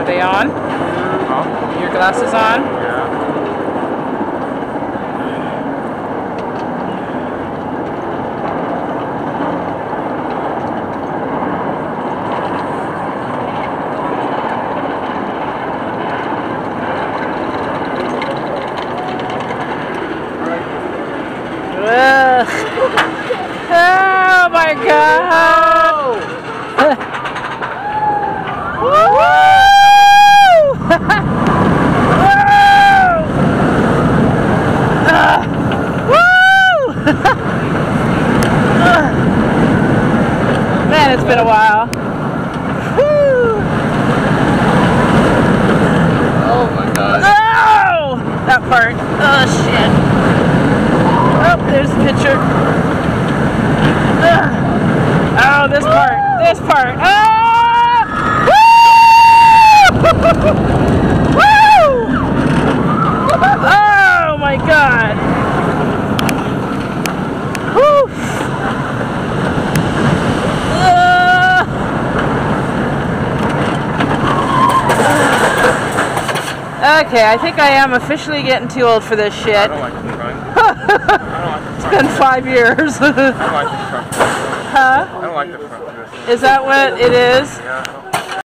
they on? Oh. Your glasses on? Yeah. Oh my God! Woo! Woo! Man, it's been a while. Woo! Oh my God. Oh! That part. Oh shit. Oh, there's the picture. Oh, this part. This part. Oh! Woo! Woo! Oh my God. Whew. Okay, I think I am officially getting too old for this shit. I don't like the front. I don't like the front. It's been 5 years. I don't like the front. Huh? I don't like the front. Is that what it is? Yeah.